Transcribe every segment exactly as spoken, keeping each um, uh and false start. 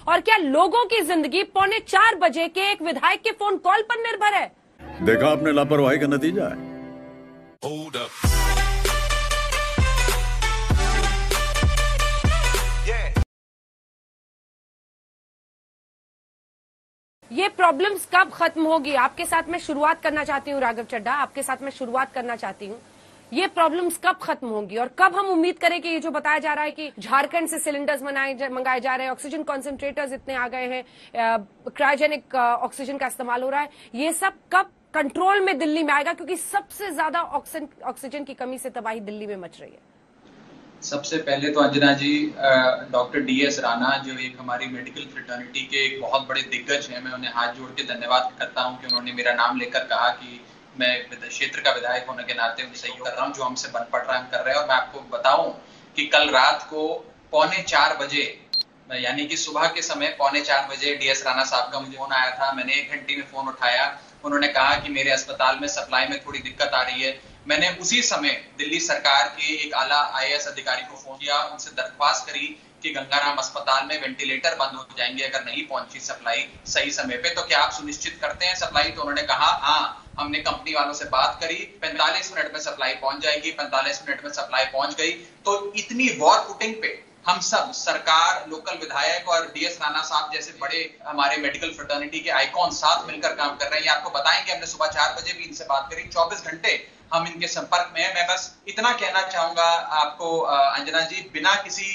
और क्या लोगों की जिंदगी पौने चार बजे के एक विधायक के फोन कॉल पर निर्भर है? देखा आपने लापरवाही का नतीजा है। ये प्रॉब्लम्स कब खत्म होगी? आपके साथ मैं शुरुआत करना चाहती हूँ राघव चड्ढा, आपके साथ मैं शुरुआत करना चाहती हूँ। ये प्रॉब्लम्स कब खत्म होंगी और कब हम उम्मीद करें कि ये जो बताया जा रहा है कि झारखंड से सिलेंडर्स मंगाए मंगाए जा रहे हैं, ऑक्सीजन कॉन्सेंट्रेटर्स इतने आ गए हैं, क्रायोजेनिक ऑक्सीजन का इस्तेमाल हो रहा है, ये सब कब कंट्रोल में दिल्ली में आएगा? क्योंकि सबसे ज्यादा ऑक्सीजन की कमी से तबाही दिल्ली में मच रही है। सबसे पहले तो Anjana ji, doctor D S Rana जो एक हमारी मेडिकल फ्रेटर्निटी के एक बहुत बड़े दिग्गज हैं, मैं उन्हें हाथ जोड़ के धन्यवाद करता हूं कि उन्होंने मेरा नाम लेकर कहा कि मैं क्षेत्र का विधायक होने के नाते उनसे सहयोग कर रहा हूं, जो हमसे बन पड़ रहा है हम कर रहे हैं। और मैं आपको बताऊं कि कल रात को पौने चार बजे यानी कि सुबह के समय पौने चार बजे डी एस राणा साहब का मुझे फोन आया था। मैंने एक घंटे में फोन उठाया, उन्होंने कहा कि मेरे अस्पताल में सप्लाई में थोड़ी दिक्कत आ रही है। मैंने उसी समय दिल्ली सरकार के एक आला आई ए एस अधिकारी को फोन किया, उनसे दरख्वास्त करी कि गंगाराम अस्पताल में वेंटिलेटर बंद हो जाएंगे अगर नहीं पहुंची सप्लाई सही समय पे, तो क्या आप सुनिश्चित करते हैं सप्लाई? तो उन्होंने कहा हाँ, हमने कंपनी वालों से बात करी, पैंतालीस मिनट में सप्लाई पहुंच जाएगी। पैंतालीस मिनट में सप्लाई पहुंच गई। तो इतनी वॉर फुटिंग पे हम सब, सरकार, लोकल विधायक और डी एस राणा साहब जैसे बड़े हमारे मेडिकल फ्रेटर्निटी के आइकॉन साथ मिलकर काम कर रहे हैं। आपको बताएंगे, हमने सुबह चार बजे भी इनसे बात करी, चौबीस घंटे हम इनके संपर्क में हैं। मैं बस इतना कहना चाहूंगा आपको अंजना जी, बिना किसी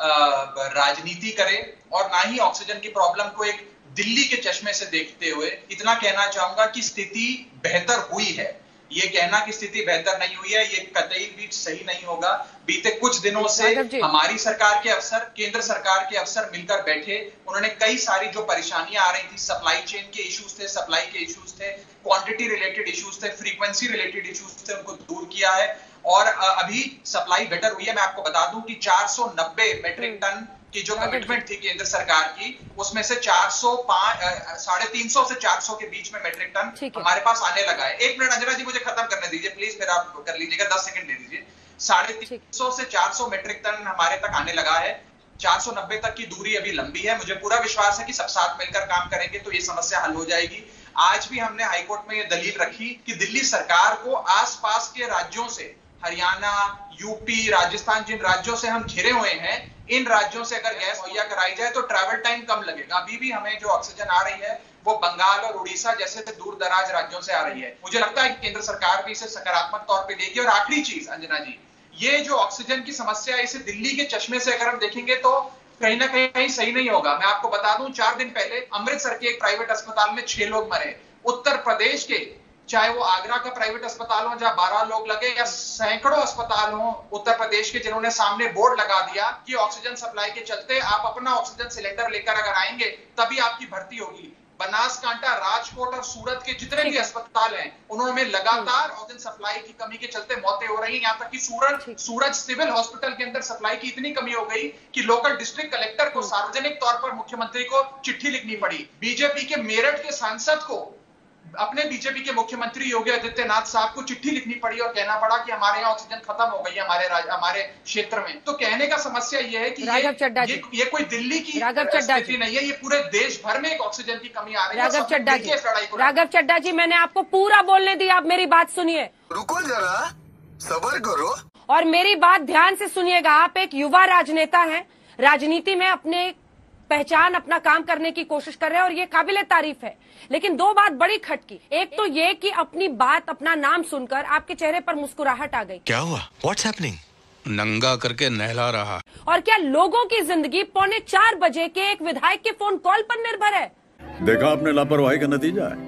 राजनीति करे और ना ही ऑक्सीजन की प्रॉब्लम को एक दिल्ली के चश्मे से देखते हुए इतना कहना चाहूंगा कि स्थिति बेहतर हुई है। ये कहना कि स्थिति बेहतर नहीं हुई है, ये कतई भी सही नहीं होगा। बीते कुछ दिनों से हमारी सरकार के अफसर, केंद्र सरकार के अफसर मिलकर बैठे, उन्होंने कई सारी जो परेशानियां आ रही थी, सप्लाई चेन के इश्यूज थे, सप्लाई के इश्यूज थे, क्वांटिटी रिलेटेड इश्यूज थे, फ्रीक्वेंसी रिलेटेड इश्यूज थे, उनको दूर किया है और अभी सप्लाई बेटर हुई है। मैं आपको बता दूं कि चार सौ नब्बे मेट्रिक टन की जो कमिटमेंट थी केंद्र सरकार की, उसमें से चार सौ पांच साढ़े तीन सौ से चार सौ के बीच में मेट्रिक टन हमारे पास आने लगा है। एक मिनट अंजना जी, मुझे खत्म करने दीजिए प्लीज, फिर आप कर लीजिएगा, दस सेकंड दे दीजिए। साढ़े तीन सौ से चार सौ मेट्रिक टन हमारे तक आने लगा है। चार सौ नब्बे तक की दूरी अभी लंबी है। मुझे पूरा विश्वास है कि सब साथ मिलकर काम करेंगे तो ये समस्या हल हो जाएगी। आज भी हमने हाईकोर्ट में ये दलील रखी कि दिल्ली सरकार को आसपास के राज्यों से, हरियाणा, यूपी, राजस्थान, जिन राज्यों से हम घिरे हुए हैं, इन राज्यों से अगर गैस मुहैया कराई जाए तो ट्रैवल टाइम कम लगेगा। अभी भी हमें जो ऑक्सीजन आ रही है वो बंगाल और उड़ीसा जैसे दूर दराज राज्यों से आ रही है। मुझे लगता है कि केंद्र सरकार भी इसे सकारात्मक तौर पे देगी। और आखिरी चीज अंजना जी, ये जो ऑक्सीजन की समस्या है, इसे दिल्ली के चश्मे से अगर हम देखेंगे तो कहीं ना कहीं कहीं सही नहीं होगा। मैं आपको बता दूं, चार दिन पहले अमृतसर के एक प्राइवेट अस्पताल में छह लोग मरे। उत्तर प्रदेश के, चाहे वो आगरा का प्राइवेट अस्पताल हो जहां बारह लोग लगे, या सैकड़ों अस्पताल हो उत्तर प्रदेश के जिन्होंने सामने बोर्ड लगा दिया कि ऑक्सीजन सप्लाई के चलते आप अपना ऑक्सीजन सिलेंडर लेकर अगर आएंगे तभी आपकी भर्ती होगी। बनासकांठा, राजकोट और सूरत के जितने भी अस्पताल हैं, उन्होंने लगातार ऑक्सीजन सप्लाई की कमी के चलते मौतें हो रही हैं। यहाँ तक कि सूरत सूरज सिविल हॉस्पिटल के अंदर सप्लाई की इतनी कमी हो गई कि लोकल डिस्ट्रिक्ट कलेक्टर को सार्वजनिक तौर पर मुख्यमंत्री को चिट्ठी लिखनी पड़ी। बीजेपी के मेरठ के सांसद को अपने बीजेपी के मुख्यमंत्री योगी आदित्यनाथ साहब को चिट्ठी लिखनी पड़ी और कहना पड़ा कि हमारे यहाँ ऑक्सीजन खत्म हो गई है हमारे हमारे क्षेत्र में। तो कहने का समस्या ये है कि ये, ये, ये कोई दिल्ली की स्थिति नहीं है, ये पूरे देश भर में एक ऑक्सीजन की कमी आ रही है। राघव चड्ढा जी, राघव चड्ढा जी, मैंने आपको पूरा बोलने दिया, आप मेरी बात सुनिए। रुको जरा, सब्र करो और मेरी बात ध्यान से सुनिएगा। आप एक युवा राजनेता हैं, राजनीति में अपने पहचान, अपना काम करने की कोशिश कर रहे हैं और ये काबिले तारीफ है। लेकिन दो बात बड़ी खटकी। एक तो ये कि अपनी बात, अपना नाम सुनकर आपके चेहरे पर मुस्कुराहट आ गई। क्या हुआ? What's happening? नंगा करके नहला रहा। और क्या लोगों की जिंदगी पौने चार बजे के एक विधायक के फोन कॉल पर निर्भर है? देखा आपने लापरवाही का नतीजा है।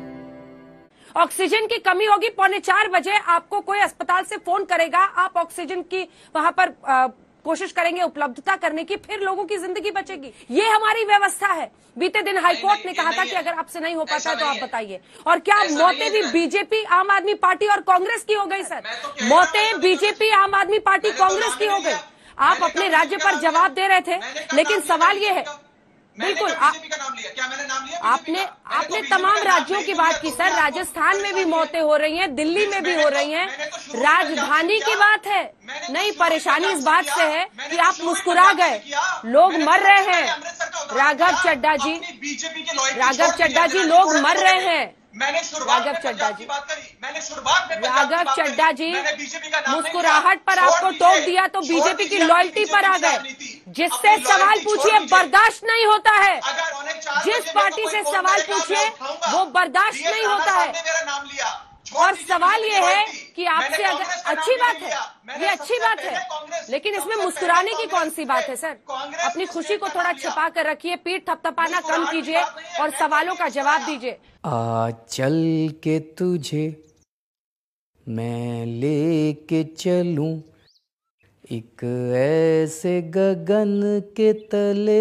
ऑक्सीजन की कमी होगी, पौने चार बजे आपको कोई अस्पताल से फोन करेगा, आप ऑक्सीजन की वहां पर आ, कोशिश करेंगे उपलब्धता करने की, फिर लोगों की जिंदगी बचेगी। ये हमारी व्यवस्था है। बीते दिन हाईकोर्ट ने कहा था कि अगर आपसे नहीं हो पाता है तो आप बताइए। और क्या मौतें भी बीजेपी, आम आदमी पार्टी और कांग्रेस की हो गई? सर, मौतें बीजेपी, आम आदमी पार्टी, कांग्रेस की हो गई। आप अपने राज्य पर जवाब दे रहे थे, लेकिन सवाल ये है, बिल्कुल आपने आपने तमाम राज्यों की बात की सर। राजस्थान में भी मौतें हो रही हैं, दिल्ली में भी हो रही हैं। राजधानी की बात है, नहीं, परेशानी इस बात से है कि आप मुस्कुरा गए, लोग मर रहे हैं। कहा राघव था, चड्ढा जी, अपनी बीजेपी के लॉयल्टी राघव छोड़ दी चड्ढा जी, अंजना लोग थोड़ा मर छोड़ रहे दी। हैं। मैंने शुरुआत राघव में चड्ढा पंजाब जी, की बात करी, मैंने शुरुआत में पंजाब की राघव बात चड्ढा करी, जी, मैंने बीजेपी का नाम नहीं मुस्कुराहट पर लिया। आपको छोड़ टोक दीजिए, दिया तो छोड़ बीजेपी की दीजिए, लॉयल्टी अपनी पर आ बीजेपी गए, राजनीति, जिससे अपनी सवाल लॉयल्टी पूछिए छोड़ दीजिए। बर्दाश्त नहीं होता है। अगर पौने चार जिस बजे पार्टी मेरे से को कोई सवाल फोन करेगा, पूछिए मैं उठाऊंगा। वो बर्दाश्त डीएस नहीं राणा होता साहब है। ने मेरा नाम लिया। छोड़ और दीजिए सवाल बीजेपी ये की है लॉयल्टी। कि आपसे मैंने अगर कांग्रेस का अच्छी नाम बात नहीं है, लिया। मैंने ये अच्छी सबसे बात पहले है, कांग्रेस- लेकिन इसमें सबसे मुस्कुराने पहले की कौन सी बात है सर? कांग्रेस अपनी के खुशी को स्टेट का थोड़ा नाम लिया। छिपा कर रखिए, पीठ थपथपाना कम मुस्कुराहट की कीजिए बात नहीं है, और मैं सवालों का कांग्रेस जवाब आया। दीजिए। आ चल के तुझे मैं लेके चलूं एक ऐसे गगन के तले,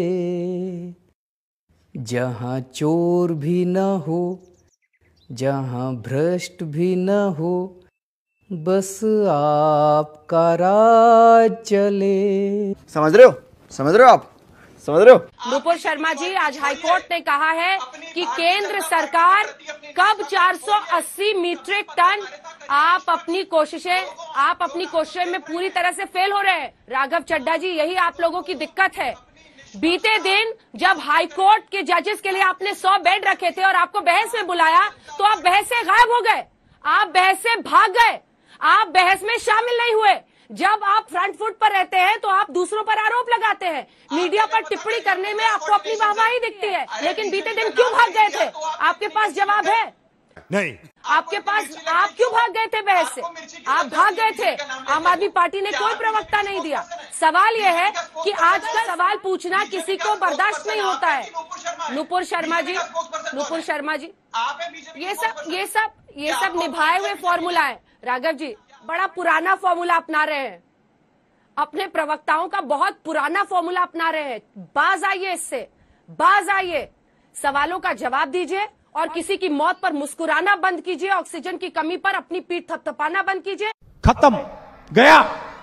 जहाँ चोर भी न हो, जहाँ भ्रष्ट भी न हो, बस आपका राज चले। समझ रहे हो समझ रहे हो आप समझ रहे हो नुपुर शर्मा जी, आज हाईकोर्ट ने कहा है कि केंद्र सरकार कब चार सौ अस्सी मीट्रिक टन, आप अपनी कोशिशें आप अपनी कोशिशें में पूरी तरह से फेल हो रहे हैं। राघव चड्ढा जी, यही आप लोगों की दिक्कत है। बीते दिन जब हाईकोर्ट के जजेस के लिए आपने सौ बेड रखे थे और आपको बहस में बुलाया तो आप बहस से गायब हो गए, आप बहस से भाग गए, आप बहस में शामिल नहीं हुए। जब आप फ्रंट फुट पर रहते हैं तो आप दूसरों पर आरोप लगाते हैं, मीडिया पर टिप्पणी करने में आपको अपनी वाहवाही दिखती है, लेकिन बीते दिन क्यों भाग गए थे? आपके पास जवाब है? नहीं। आपके पास आप क्यों भाग गए थे बहस से? आप भाग गए थे। आम आदमी पार्टी ने कोई प्रवक्ता नहीं दिया। सवाल यह है कि आज का सवाल पूछना किसी को बर्दाश्त नहीं होता है। नुपुर शर्मा जी, नुपुर शर्मा जी, ये सब ये सब ये सब निभाए हुए फॉर्मूला है। राघव जी, बड़ा पुराना फॉर्मूला अपना रहे हैं, अपने प्रवक्ताओं का बहुत पुराना फॉर्मूला अपना रहे हैं। बाज आइए इससे, बाज आइए, सवालों का जवाब दीजिए और किसी की मौत पर मुस्कुराना बंद कीजिए, ऑक्सीजन की कमी पर अपनी पीठ थपथपाना बंद कीजिए। खत्म, गया।